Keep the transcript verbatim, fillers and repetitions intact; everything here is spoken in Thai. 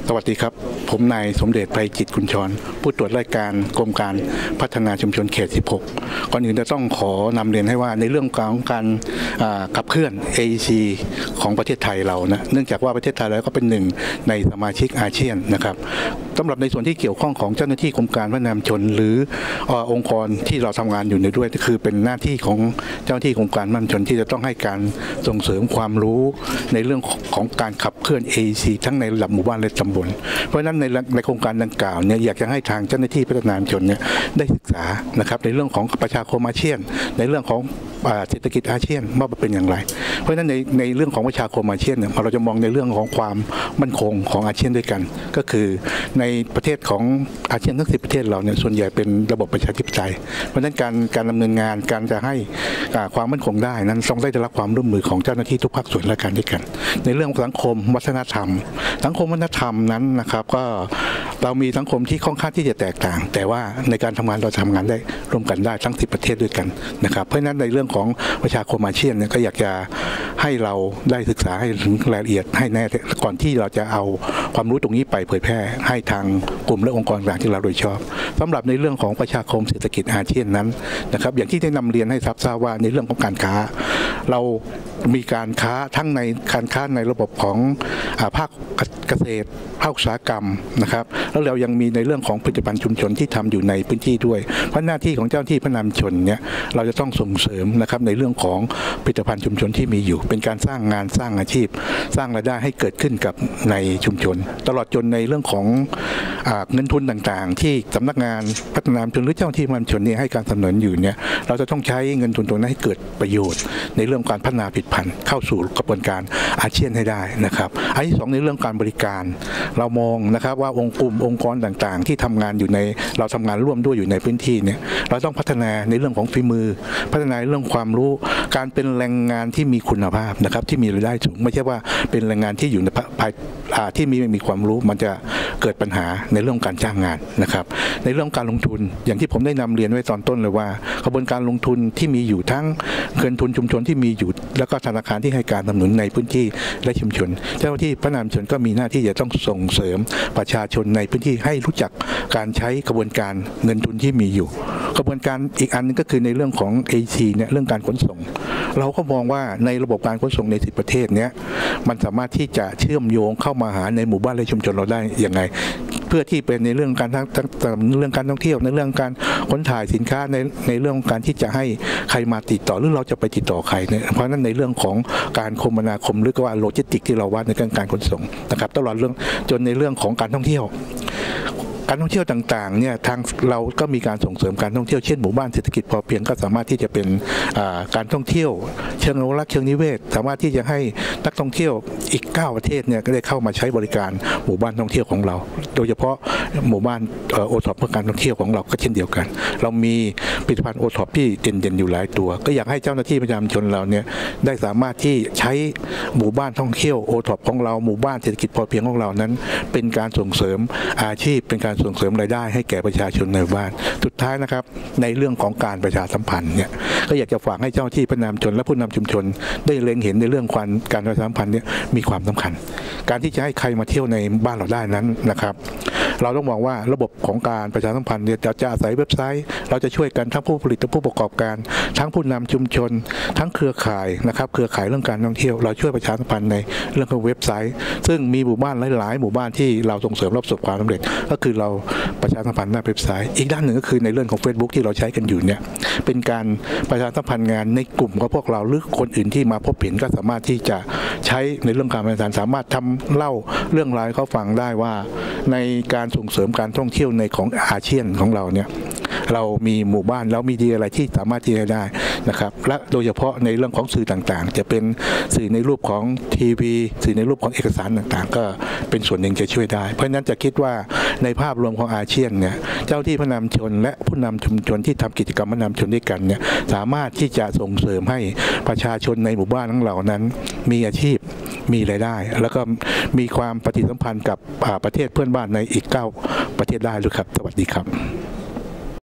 สวัสดีครับผมนายสมเด็จไพจิตกุลชรผู้ตรวจราชการกรมการพัฒนาชุมชนเขตสิบหกก่อนอื่นจะต้องขอนำเรียนให้ว่าในเรื่องของการขับเคลื่อน เอ อี ซี ของประเทศไทยเรานะเนื่องจากว่าประเทศไทยเราก็เป็นหนึ่งในสมาชิกอาเซียนนะครับสำหรับในส่วนที่เกี่ยวข้องของเจ้าหน้าที่กรมการพัฒนาชุมชนหรือองค์กรที่เราทำงานอยู่ในด้วยคือเป็นหน้าที่ของเจ้าหน้าที่กรมการพัฒนาชุมชนที่จะต้องให้การส่งเสริมความรู้ในเรื่องของการขับเคลื่อน เอ อี ซี ทั้งในระดับหมู่บ้านและตำบลเพราะฉะนั้นในในโครงการดังกล่าวเนี่ยอยากจะให้ทางเจ้าหน้าที่พัฒนาชุมชนเนี่ยได้ศึกษานะครับในเรื่องของประชาคมอาเซียนในเรื่องของเศรษฐกิจอาเซียนว่าเป็นอย่างไรเพราะฉะนั้นในในเรื่องของประชาคมอาเซียนเนี่ยเราจะมองในเรื่องของความมั่นคงของอาเซียนด้วยกันก็คือในประเทศของอาเซียนทั้งสิบประเทศเราเนี่ยส่วนใหญ่เป็นระบบประชาธิปไตยเพราะฉะนั้นการการดำเนินงานการจะให้ความมั่นคงได้นั้นต้องได้รับความร่วมมือของเจ้าหน้าที่ทุกภาคส่วนและกันด้วยกันในเรื่องของสังคมวัฒนธรรมสังคมวัฒนธรรมนั้นนะครับก็เรามีสังคมที่ค่อนข้างที่จะแตกต่างแต่ว่าในการทำงานเราทำงานได้ร่วมกันได้ทั้งสิบประเทศด้วยกันนะครับเพราะฉะนั้นในเรื่องของประชาคมอาเซียนเนี่ยก็อยากจะให้เราได้ศึกษาให้ถึงรายละเอียดให้แน่ก่อนที่เราจะเอาความรู้ตรงนี้ไปเผยแพร่ให้ทางกลุ่มและองค์กรต่างที่เราโดยชอบสำหรับในเรื่องของประชาคมเศรษฐกิจอาเซียนนั้นนะครับอย่างที่ได้นำเรียนให้ทราบว่าในเรื่องของการค้าเรามีการค้าทั้งในการค้าในระบบของภาคเกษตรภาคอุตสาหกรรมนะครับแล้วเรายังมีในเรื่องของผลิตภัณฑ์ชุมชนที่ทำอยู่ในพื้นที่ด้วยเพราะหน้าที่ของเจ้าหน้าที่พัฒนาชุมชนเนี่ยเราจะต้องส่งเสริมนะครับในเรื่องของผลิตภัณฑ์ชุมชนที่มีอยู่เป็นการสร้างงานสร้างอาชีพสร้างรายได้ให้เกิดขึ้นกับในชุมชนตลอดจนในเรื่องของเงินทุนต่างๆที่สำนักงานพัฒนาชุมชนหรือเจ้าหน้าที่พัฒนาชุมชนนี้ให้การสนับสนุนอยู่เนี่ยเราจะต้องใช้เงินทุนตรงนั้นให้เกิดประโยชน์ในเรื่องการพัฒนาผลิตภัณฑ์เข้าสู่กระบวนการอาเซียนให้ได้นะครับอันที่สองในเรื่องการบริการเรามองนะครับว่าองค์กลุ่มองค์กรต่างๆที่ทำงานอยู่ในเราทำงานร่วมด้วยอยู่ในพื้นที่เนี่ยเราต้องพัฒนาในเรื่องของฝีมือพัฒนาเรื่องความรู้การเป็นแรงงานที่มีคุณภาพนะครับที่มีรายได้สูงไม่ใช่ว่าเป็นแรงงานที่อยู่ในภายที่มีไม่มีความรู้มันจะเกิดปัญหาในเรื่องการจ้างงานนะครับในเรื่องการลงทุนอย่างที่ผมได้นำเรียนไว้ตอนต้นเลยว่ากระบวนการลงทุนที่มีอยู่ทั้งเงินทุนชุมชนที่มีอยู่แล้วก็ธนาคารที่ให้การสนับสนุนในพื้นที่และชุมชนเจ้าหน้าที่พัฒนาชุมชนก็มีหน้าที่จะต้องส่งเสริมประชาชนในพื้นที่ให้รู้จักการใช้กระบวนการเงินทุนที่มีอยู่กระบวนการอีกอันนึงก็คือในเรื่องของ เอ ซี เนี่ยเรื่องการขนส่งเราก็มองว่าในระบบการขนส่งในสิบประเทศเนี้ยมันสามารถที่จะเชื่อมโยงเข้ามาหาในหมู่บ้านและชุมชนเราได้อย่างไรเพื่อที่เป็นในเรื่องการทั้งเรื่องการท่องเที่ยวในเรื่องการขนถ่ายสินค้าในในเรื่องการที่จะให้ใครมาติดต่อหรือเราจะไปติดต่อใครเนี่ยเพราะฉะนั้นในเรื่องของการคมนาคมหรือว่าโลจิสติกที่เราว่าในการการขนส่งนะครับตลอดเรื่องจนในเรื่องของการท่องเที่ยวการท่องเที่ยวต่างๆเนี่ยทางเราก็มีการส่งเสริมการท่องเที่ยวเช่นหมู่บ้านเศรษฐกิจพอเพียงก็สามารถที่จะเป็นการท่องเที่ยวเชิงอนุรักษ์เชิงนิเวศสามารถที่จะให้นักท่องเที่ยวอีกเก้าประเทศเนี่ยก็ได้เข้ามาใช้บริการหมู่บ้านท่องเที่ยวของเราโดยเฉพาะหมู่บ้านโอท็อปเพื่อการท่องเที่ยวของเราก็เช่นเดียวกันเรามีผลิตภัณฑ์โอท็อปที่เด่นๆอยู่หลายตัวก็อยากให้เจ้าหน้าที่ประจำชนเราเนี่ยได้สามารถที่ใช้หมู่บ้านท่องเที่ยวโอท็อปของเราหมู่บ้านเศรษฐกิจพอเพียงของเรานั้นเป็นการส่งเสริมอาชีพเป็นการส่งเสริมรายได้ให้แก่ประชาชนในบ้านสุดท้ายนะครับในเรื่องของการประชาสัมพันธ์เนี่ยก็อยากจะฝากให้เจ้าที่พัฒนาชุมชนและผู้นำชุมชนได้เล็งเห็นในเรื่องการการประชาสัมพันธ์เนี่ยมีความสำคัญการที่จะให้ใครมาเที่ยวในบ้านเราได้นั้นนะครับเราต้องมองว่าระบบของการประชาสัมพันธ์เนี่ยจะจะอาศัยเว็บไซต์เราจะช่วยกันทั้งผู้ผลิตและผู้ประกอบการทั้งผู้นำชุมชนทั้งเครือข่ายนะครับเครือข่ายเรื่องการท่องเที่ยวเราช่วยประชาสัมพันธ์ในเรื่องของเว็บไซต์ซึ่งมีหมู่บ้านหลายๆหมู่บ้านที่เราส่งเสริมรับประสบความสำเร็จก็คือเราประชาสัมพันธ์หน้าเว็บไซต์อีกด้านหนึ่งก็คือในเรื่องของ Facebook ที่เราใช้กันอยู่เนี่ยเป็นการประชาสัมพันธ์งานในกลุ่มของพวกเราหรือคนอื่นที่มาพบเห็นก็สามารถที่จะใช้ในเรื่องการประชาสัมพันธ์สามารถทำเล่าเรื่องราวเขาฟังได้ว่าในการส่งเสริมการท่องเที่ยวในของอาเซียนของเราเนี่ยเรามีหมู่บ้านแล้วมีดีอะไรที่สามารถที่จะได้นะครับและโดยเฉพาะในเรื่องของสื่อต่างๆจะเป็นสื่อในรูปของทีวีสื่อในรูปของเอกสารต่างๆก็เป็นส่วนหนึ่งจะช่วยได้เพราะฉะนั้นจะคิดว่าในภาพรวมของอาเซียนเนี่ยเจ้าที่ผู้นำชนและผู้นำชุมชนที่ทำกิจกรรมผู้นำชนด้วยกันเนี่ยสามารถที่จะส่งเสริมให้ประชาชนในหมู่บ้านของเรานั้นมีอาชีพมีรายได้แล้วก็มีความปฏิสัมพันธ์กับประเทศเพื่อนบ้านในอีกเก้าประเทศได้ด้วยครับสวัสดีครับ